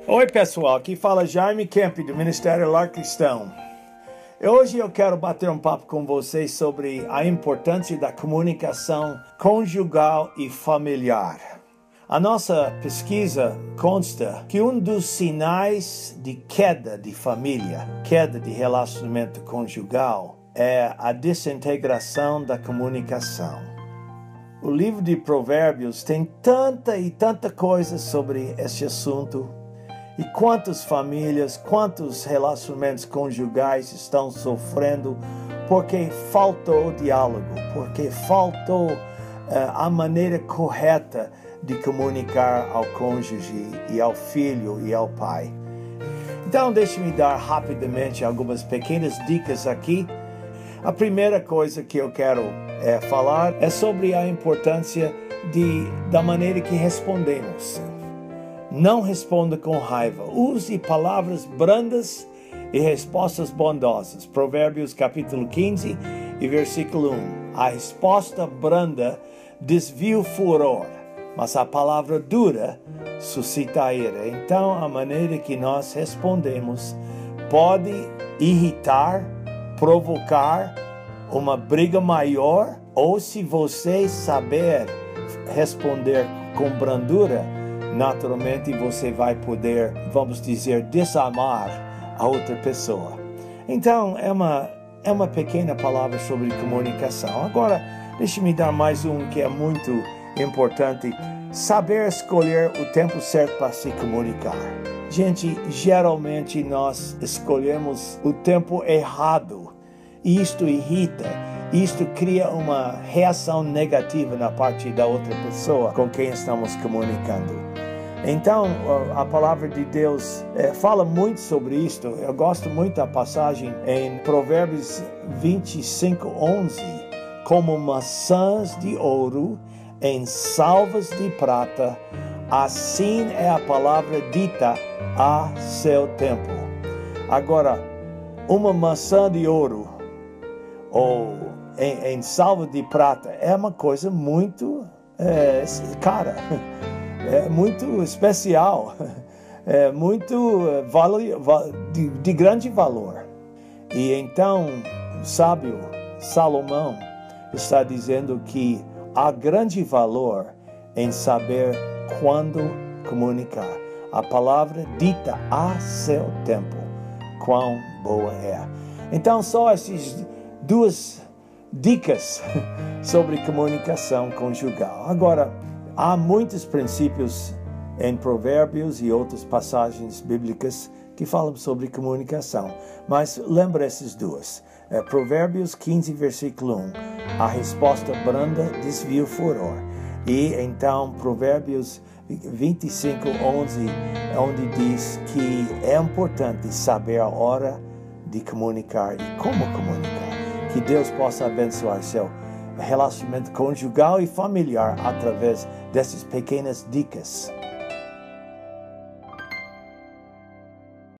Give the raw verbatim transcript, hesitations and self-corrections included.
Oi pessoal, aqui fala Jaime Kemp do Ministério Lar Cristão. Hoje eu quero bater um papo com vocês sobre a importância da comunicação conjugal e familiar. A nossa pesquisa consta que um dos sinais de queda de família, queda de relacionamento conjugal, é a desintegração da comunicação. O livro de Provérbios tem tanta e tanta coisa sobre esse assunto. E quantas famílias, quantos relacionamentos conjugais estão sofrendo porque faltou diálogo, porque faltou uh, a maneira correta de comunicar ao cônjuge e ao filho e ao pai. Então, deixe-me dar rapidamente algumas pequenas dicas aqui. A primeira coisa que eu quero é, falar é sobre a importância de, da maneira que respondemos. Não responda com raiva. Use palavras brandas e respostas bondosas. Provérbios capítulo quinze e versículo um. A resposta branda desvia o furor, mas a palavra dura suscita a ira. Então, a maneira que nós respondemos pode irritar, provocar uma briga maior, ou se você saber responder com brandura, naturalmente você vai poder, vamos dizer, desamar a outra pessoa. Então, é uma, é uma pequena palavra sobre comunicação. Agora, deixe-me dar mais um que é muito importante. Saber escolher o tempo certo para se comunicar. Gente, geralmente nós escolhemos o tempo errado. E isto irrita. Isto cria uma reação negativa na parte da outra pessoa com quem estamos comunicando. Então, a palavra de Deus é, fala muito sobre isto. Eu gosto muito da passagem em Provérbios vinte e cinco, onze. Como maçãs de ouro em salvas de prata, assim é a palavra dita a seu tempo. Agora, uma maçã de ouro ou em, em salva de prata é uma coisa muito é, cara. É muito especial, é muito de, de grande valor. E então, o sábio Salomão está dizendo que há grande valor em saber quando comunicar. A palavra dita a seu tempo, quão boa é. Então, só essas duas dicas sobre comunicação conjugal. Agora, há muitos princípios em Provérbios e outras passagens bíblicas que falam sobre comunicação. Mas lembra essas duas. É, Provérbios quinze, versículo um. A resposta branda desvia o furor. E então Provérbios vinte e cinco, onze, onde diz que é importante saber a hora de comunicar e como comunicar. Que Deus possa abençoar seu relacionamento conjugal e familiar através dessas pequenas dicas.